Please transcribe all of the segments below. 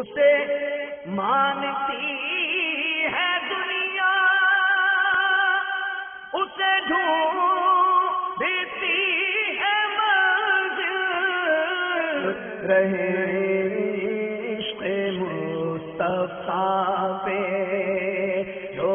اسے مانتی ہے دنیا، اسے ڈھونڈتی ہے منزل، رہے عشق مصطفیٰ پہ جو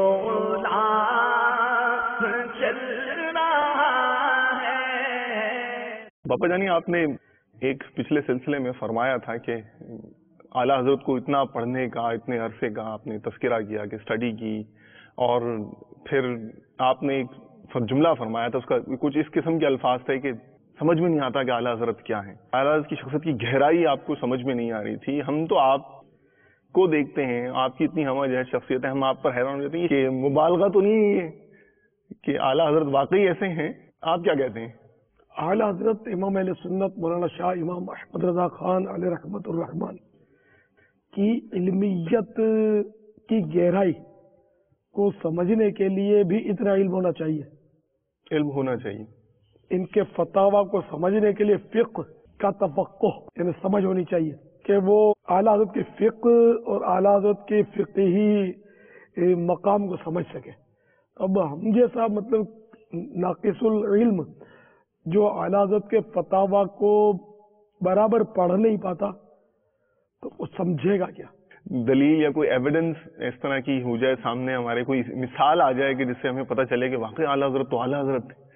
غلام چل رہا ہے۔ باپا جانی، آپ نے ایک پچھلے سلسلے میں فرمایا تھا کہ اعلیٰ حضرت کو اتنا پڑھنے کا، اتنے عرصے کا آپ نے تذکرہ کیا کہ اسٹڈی کی، اور پھر آپ نے ایک جملہ فرمایا تھا، اس کا کچھ اس قسم کے الفاظ تھے کہ سمجھ میں نہیں آتا کہ اعلیٰ حضرت کیا ہیں، اعلیٰ حضرت کی شخصیت کی گہرائی آپ کو سمجھ میں نہیں آ رہی تھی۔ ہم تو آپ کو دیکھتے ہیں، آپ کی اتنی ہمہ جہت شخصیت ہے، ہم آپ پر حیران ہو جاتے ہیں کہ مبالغہ تو نہیں ہے کہ اعلیٰ حضرت واقعی ایسے ہیں؟ آپ کیا کہتے ہیں؟ اعلیٰ حضرت امام اہل سنت مولانا شاہ امام احمد رضا خان علیہ رحمت الرحمان کی علمیت کی گہرائی کو سمجھنے کے لیے بھی اتنا علم ہونا چاہیے، علم ہونا چاہیے۔ ان کے فتاوا کو سمجھنے کے لیے فقہ کا تفقہ یعنی سمجھ ہونی چاہیے کہ وہ اعلیٰ حضرت کے فقہ اور اعلیٰ حضرت کے فقہی مقام کو سمجھ سکے۔ اب ہم جیسا مطلب ناقص العلم جو اعلیٰ حضرت کے فتاوا کو برابر پڑھ نہیں پاتا تو وہ سمجھے گا کیا؟ دلیل یا کوئی ایویڈنس اس طرح کی ہو جائے سامنے ہمارے، کوئی مثال آ جائے کہ جس سے ہمیں پتہ چلے کہ واقعی اعلیٰ حضرت تو اعلیٰ حضرت تھے۔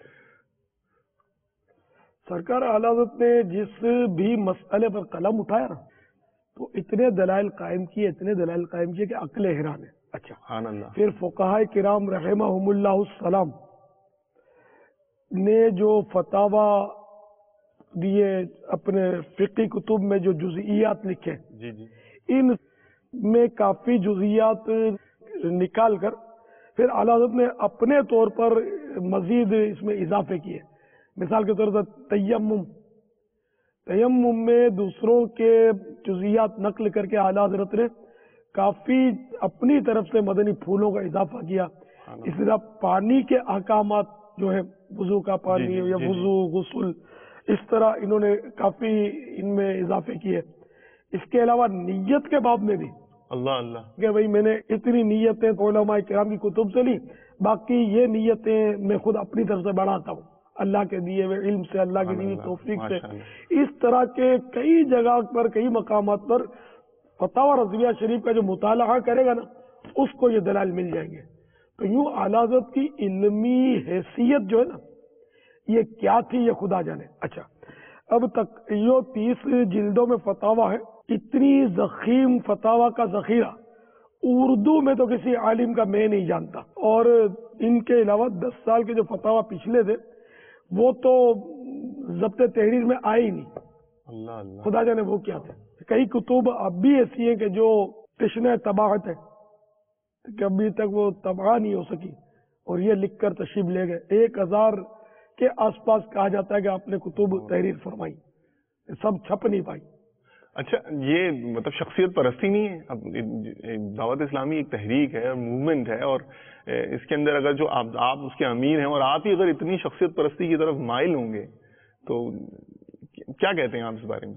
سرکار اعلیٰ حضرت نے جس بھی مسئلے پر قلم اٹھایا نا تو اتنے دلائل قائم کیے کہ عقل حیران ہے۔ اچھا، سبحان اللہ۔ پھر فقہائے کرام رحمہم اللہ السلام نے جو فتاوا دیے اپنے فقہی کتب میں، جو جزئیات لکھے، جی جی، ان میں کافی جزئیات نکال کر پھر اعلیٰ حضرت نے اپنے طور پر مزید اس میں اضافے کیے۔ مثال کے طور پر تیمم میں دوسروں کے جزئیات نقل کر کے اعلیٰ حضرت نے کافی اپنی طرف سے مدنی پھولوں کا اضافہ کیا۔ اس طرح پانی کے احکامات جو ہے، وضو کا پانی یا وضو، غسل، اس طرح انہوں نے کافی ان میں اضافے کیے۔ اس کے علاوہ نیت کے باب میں بھی اللہ اللہ کہ بھئی میں نے اتنی نیتیں علماء کرام کی کتب سے لی، باقی یہ نیتیں میں خود اپنی طرف سے بڑھاتا ہوں اللہ کے دیے ہوئے علم سے، اللہ کی دی ہوئی توفیق سے۔ اس طرح کے کئی جگہ پر، کئی مقامات پر فتاوی رضویہ شریف کا جو مطالعہ کرے گا نا، اس کو یہ دلائل مل جائیں گے۔ تو یوں اعلیٰ حضرت کی علمی حیثیت جو ہے نا، یہ کیا تھی یہ خدا جانے۔ اچھا، اب تک یہ 30 جلدوں میں فتاوا ہے، اتنی ضخیم فتاوا کا ذخیرہ اردو میں تو کسی عالم کا میں نہیں جانتا، اور ان کے علاوہ 10 سال کے جو فتاوا پچھلے تھے وہ تو ضبط تحریر میں آئے ہی نہیں۔ اللہ اللہ، خدا جانے وہ کیا تھے۔ کئی کتب اب بھی ایسی ہیں کہ جو تشنہ طباعت ہے کہ ابھی تک وہ طبعہ نہیں ہو سکی، اور یہ لکھ کر تشریف لے گئے۔ 1000 کے آس پاس کہا جاتا ہے کہ آپ نے کتب تحریر فرمائی، سب چھپ نہیں پائی۔ اچھا، یہ مطلب شخصیت پرستی نہیں ہے؟ اب دعوت اسلامی ایک تحریک ہے، موومنٹ ہے، اور اس کے اندر اگر جو آپ اس کے امیر ہیں اور آپ ہی اگر اتنی شخصیت پرستی کی طرف مائل ہوں گے تو کیا کہتے ہیں آپ اس بارے میں؟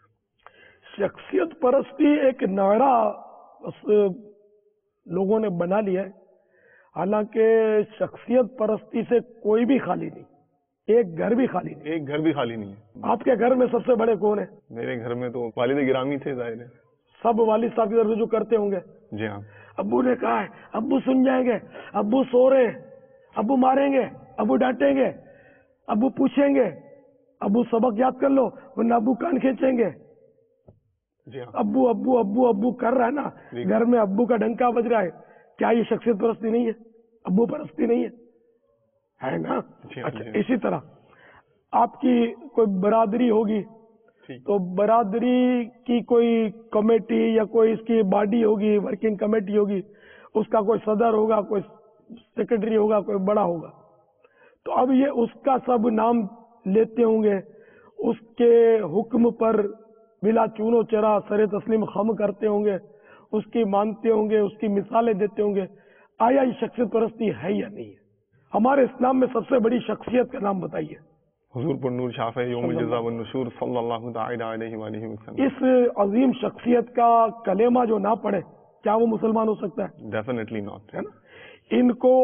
شخصیت پرستی ایک نعرہ بس لوگوں نے بنا لیا ہے، حالانکہ شخصیت پرستی سے کوئی بھی خالی نہیں، ایک گھر بھی خالی نہیں۔ ایک گھر بھی خالی نہیں ہے۔ آپ کے گھر میں سب سے بڑے کون ہیں؟ میرے گھر میں تو والد گرامی تھے، ظاہر ہے۔ سب والد صاحب کی طرف سے جو کرتے ہوں گے۔ جی ہاں۔ ابو نے کہا ہے، ابو سن جائیں گے، ابو سو رہے ہیں، ابو ماریں گے، ابو ڈانٹیں گے، ابو پوچھیں گے، ابو سبق یاد کر لو ورنہ ابو کان کھینچیں گے۔ جی ہاں، ابو ابو ابو ابو کر رہا ہے نا، گھر میں ابو کا ڈنکا بج رہا ہے، کیا یہ شخصیت پرستی نہیں ہے؟ ابو پرستی نہیں ہے نا؟ اچھا، اسی طرح آپ کی کوئی برادری ہوگی تو برادری کی کوئی کمیٹی یا کوئی اس کی باڈی ہوگی، ورکنگ کمیٹی ہوگی، اس کا کوئی صدر ہوگا، کوئی سیکرٹری ہوگا، کوئی بڑا ہوگا، تو اب یہ اس کا سب نام لیتے ہوں گے، اس کے حکم پر بلا چون و چرا سر تسلیم خم کرتے ہوں گے، اس کی مانتے ہوں گے، اس کی مثالیں دیتے ہوں گے۔ آیا یہ شخصیت پرستی ہے یا نہیں ہے؟ ہمارے اسلام میں سب سے بڑی شخصیت کا نام بتائیے۔ حضور پر نور شافع یوم الجزا والنشور صلی اللہ تعالی علیہ وآلہ وسلم. اس عظیم شخصیت کا کلمہ جو نہ پڑھے کیا وہ مسلمان ہو سکتا ہے؟ Definitely not. ہے نا. ان کو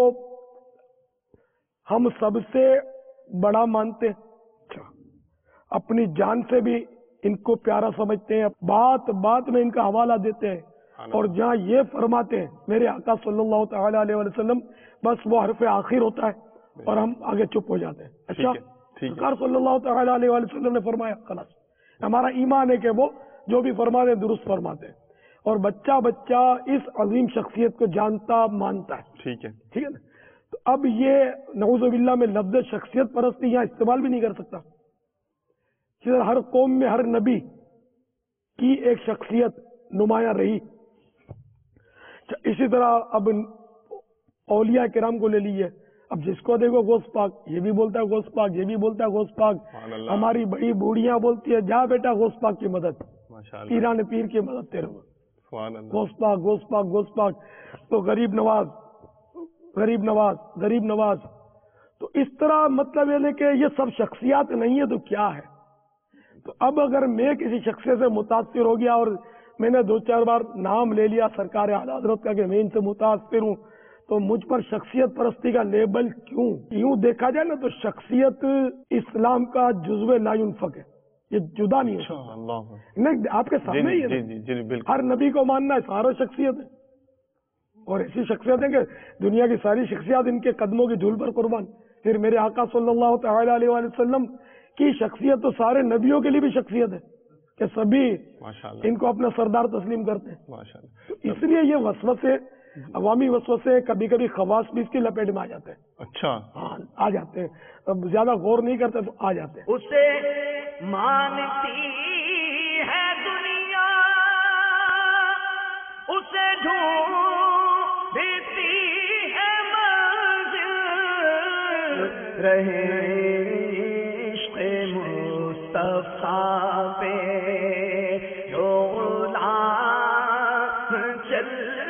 ہم سب سے بڑا مانتے ہیں, اپنی جان سے بھی ان کو پیارا سمجھتے ہیں, بات بات میں ان کا حوالہ دیتے ہیں, اور جہاں یہ فرماتے ہیں میرے آقا صلی اللہ تعالی علیہ وسلم, بس وہ حرف آخر ہوتا ہے اور ہم آگے چپ ہو جاتے ہیں. اچھا سرکار صلی اللہ تعالی علیہ وسلم نے فرمایا, خلاص ہمارا ایمان ہے کہ وہ جو بھی فرماتے ہیں درست فرماتے ہیں, اور بچہ بچہ اس عظیم شخصیت کو جانتا مانتا ہے. ٹھیک ہے, ٹھیک ہے نا. تو اب یہ نعوذ باللہ میں لفظ شخصیت پرستی یہاں استعمال بھی نہیں کر سکتا. ہر قوم میں ہر نبی کی ایک شخصیت نمایاں رہی. اسی طرح اب اولیاء کرام کو لے لیجیے, اب جس کو دیکھو غوث پاک, یہ بھی بولتا ہے غوث پاک, یہ بھی بولتا ہے غوث پاک. ہماری بڑی بوڑھیاں بولتی ہے جا بیٹا غوث پاک کی مدد, پیران پیر کی مدد تیرے غوث پاک غوث پاک غوث پاک. تو غریب نواز غریب نواز غریب نواز. تو اس طرح مطلب یہ کہ یہ سب شخصیات نہیں ہے تو کیا ہے. تو اب اگر میں کسی شخصیت سے متاثر ہو گیا, اور میں نے 2-4 بار نام لے لیا سرکار اعلیٰ حضرت کا کہ میں ان سے متاثر ہوں, تو مجھ پر شخصیت پرستی کا لیبل کیوں؟ یوں دیکھا جائے نا تو شخصیت اسلام کا جزو لا ينفک ہے, یہ جدا نہیں ہے. نہیں آپ کے سامنے ہی ہے, ہر نبی کو ماننا ہے, سارا شخصیت ہے, اور ایسی شخصیت ہے کہ دنیا کی ساری شخصیات ان کے قدموں کی دھول پر قربان. پھر میرے آقا صلی اللہ تعالی علیہ وسلم کی شخصیت تو سارے نبیوں کے لیے بھی شخصیت ہے کہ سبھی ان کو اپنا سردار تسلیم کرتے ہیں. اس لیے یہ وسوسے, عوامی وسوسے, کبھی کبھی خواص بھی اس کی لپیٹ میں آ جاتے ہیں. اچھا ہاں آ جاتے ہیں, اب زیادہ غور نہیں کرتے تو آ جاتے ہیں. اسے مانتی ہے دنیا, اسے ڈھونڈتی ہے منزل, رہے عشق مصطفیٰ پہ جو غلام چل